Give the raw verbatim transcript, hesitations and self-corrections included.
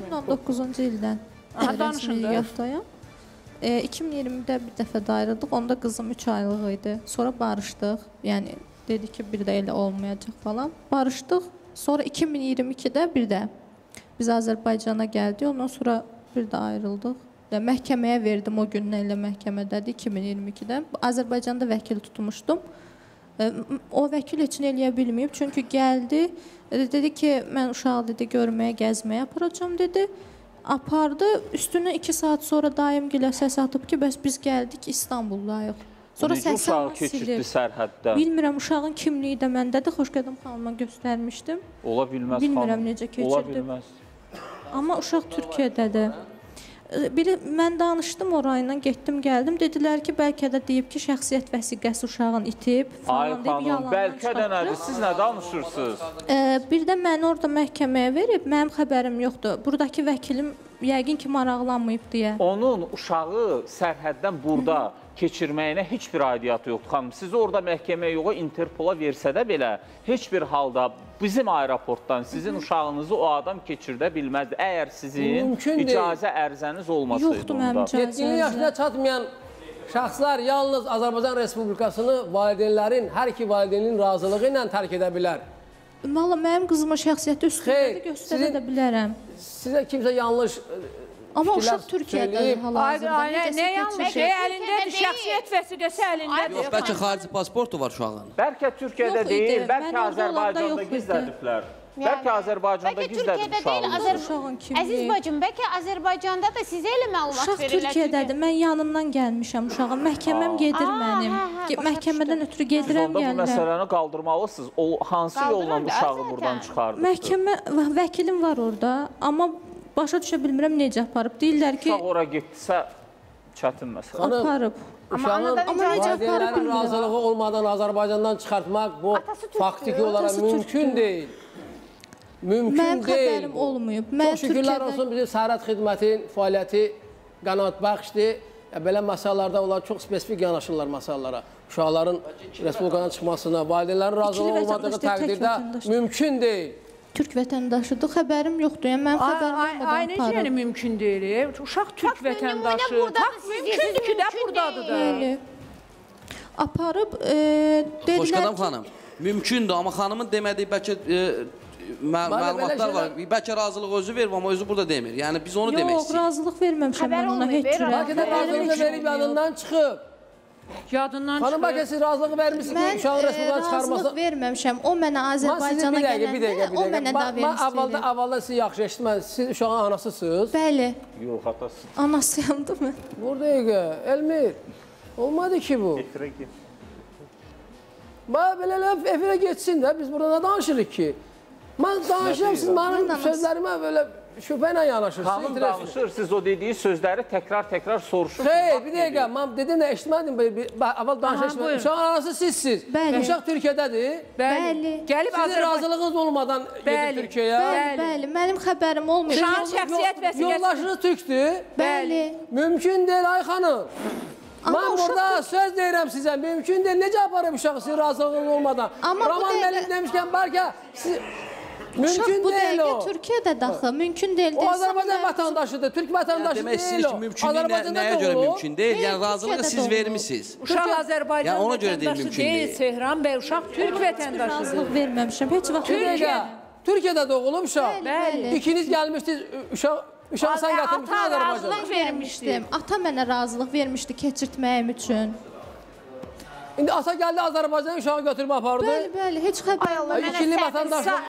iki min on doqquzuncu ildən rəsmi yatdayam. E, iki min iyirmidə bir dəfə də ayrıldıq. Onda qızım üç aylıq idi. Sonra barışdıq. Yəni dedi ki, bir də elə olmayacaq falan. Barışdıq. Sonra iki min iyirmi ikidə bir də biz Azərbaycana gəldik. Ondan sonra bir də ayrıldıq. Yəni, məhkəməyə verdim o gündən elə məhkəmədədir iki min iyirmi ikidə. Azərbaycanda vəkil tutmuşdum. O vəkil üçün eləyə bilməyib. Çünki gəldi, dedi ki, mən uşağı dedi, görməyə, gəzməyə aparacam dedi. Apardı, üstünə iki saat sonra daim gilə səs atıb ki, bəs biz gəldik İstanbuldayıq. Sonra səsi ama silir. Bilmirəm, uşağın kimliyi də məndədir. Xoşqədəm xanıma göstərmişdim. Ola bilməz. Bilmirəm necə keçirdim. Amma uşaq Türkiyədədir. Biri, mən danışdım orayla, getdim, gəldim. Dedilər ki, bəlkə də deyib ki, şəxsiyyət vəsiqəsi uşağın itib. Ay xanım, bəlkə də nədir? Siz nə danışırsınız? Bir də məni orada məhkəməyə verib, mənim xəbərim yoxdur. Buradakı vəkilim yəqin ki, maraqlanmayıb deyə. Onun uşağı sərhəddən burada keçirməyinə heç bir aidiyyatı yoxdur. Xanım, sizi orada məhkəməyə yoxa, Interpola versə də belə, heç bir halda bizim aeroportdan sizin uşağınızı o adam keçirdə bilməzdir. Əgər sizin icazə ərzəniz olmasaydı onda. Yoxdur mənim icazə ərzə. yetkinlik yaşına çatmayan şəxslər yalnız Azərbaycan Respublikasını valideynlərin, hər iki valideynin razılığı ilə tərk edə bilər. Valla, mənim qızıma şəxsiyyəti üstündə göstərə də bilərəm. Sizə kimsə yanlış Amma uşaq Türkiyədə hal-hazırda. Nə yanlış? Əlindədir, şəxsiyyət vəsiqəsi əlindədir. Yox, bəlkə xarici pasportu var uşağın. Bəlkə Türkiyədə deyil, bəlkə Azərbaycanda gizlədiblər. Bəlkə Azərbaycanda gizlədib uşağınız. Əziz bacım, bəlkə Azərbaycanda da sizə elə məlumat verirlər. Uşaq Türkiyədədir, mən yanından gəlmişəm uşağın. Məhkəməm gedir mənim. Məhkəmədən ötürü gedirəm, gəlirəm. Siz onda bu məsələni qaldırmalısınız. Hansı yolla uşağı buradan çıxardınız? Məhkəmə, vəkilim var orada, amma başa düşə bilmirəm necə aparıb. Deyirlər ki... Uşaq ora getdisə, çətin məsələ. Aparıb. Uşağın valideynlərin razılığı olmadan Azərbaycandan çıxartmaq bu faktiki olaraq mümkün deyil. Mümkün deyil. Mənim xəbərim olmayıb. Çox şükürlər olsun, bizim səhərət xidmətin fəaliyyəti qənaətbəxşdir. Belə məsələlərdə onlar çox spesifik yanaşırlar məsələlərə. Uşaqların Respublikadan çıxmasına, valideynlərin razılığı olmadığı təqdirdə mümkün deyil. Türk vətəndaşıdır, xəbərim yoxdur. Yəni, mənim xəbərim olmadan aparıb. Ay, necə yəni mümkün deyil? Uşaq Türk vətəndaşı. Tak, mümkündür ki, də buradadır da. Aparıb, dedilər ki... Xoşqədəm xanım, mümkündür, amma xanımın demədiyi bəlkə məlumatlar var. Bəlkə razılıq özü verir, amma özü burada demir. Yəni, biz onu demək istəyik. Yox, razılıq verməmişəm mən ona heç cürə. Bəlkə də razılıq verib yadından çıxıb. Yadından çıxıb. Xanım, bəlkə siz razılıq vermişsiniz uşağın Respublikadan çıxarmasına. Mən razılıq verməmişəm. O mənə Azərbaycana gələndə, o mənə da vermişdir. Mən avvalda sizi yaxşı eşitməm. Siz uşağın anasısınız. Bəli. Yox, atası. Anasıyamdır mən. Burada dəqiqə, Elmir. Olmadı ki bu. Efirə get. Bana belə efirə getsin də, biz burada nə danışırıq ki? Mən danışıram, siz mənim sözlərimə belə şübhə ilə yanaşırsınız. Xanım danışır, siz o dediyi sözləri təkrar-təkrar soruşursunuz. Xeyr, bir dəqiqə, mən dedim nə eşitmədim, əvvəl danışa eşitmədim. Uşağın anası sizsiz. Uşaq Türkiyədədir. Bəli. Sizin razılığınız olmadan gedir Türkiyəyə. Bəli, bəli, mənim xəbərim olmuyor. Uşağın şəxsiyyət vəsiqəsi. Yoldaşınız Türkdür. Bəli. Mümkün deyil, ay xanım. Mən burada söz deyirəm sizə, mümkün deyil. Necə aparıb uşağı sizin razılığınız olmadan? Raman Məlik demişkən, bəlkə siz... Mümkün deyil o. Bu dəqiqə Türkiyədə daxı, mümkün deyil. O Azərbaycan vətəndaşıdır, Türk vətəndaşı deyil o. Demək istəyir ki, mümkünlük nəyə görə mümkün deyil? Yəni, razılığı siz vermişsiniz. Uşaq Azərbaycan vətəndaşı deyil, Sehran bəy, uşaq Türk vətəndaşıdır. Razılıq verməmişəm, heç vaxt. Türkiyədə doğulub uşaq. Bəli. İkiniz gəlmişdiniz, uşaq sən gətirmişdin Azərbaycana. Ata razılıq vermişdim. Ata mənə razılıq vermişdi keçirtməyim üçün. İndi ata gəldi Azərbaycan uşağı götürüb apardı. Bəli, bəli, heç xəbər olmadı. İkili vətəndaşlıq.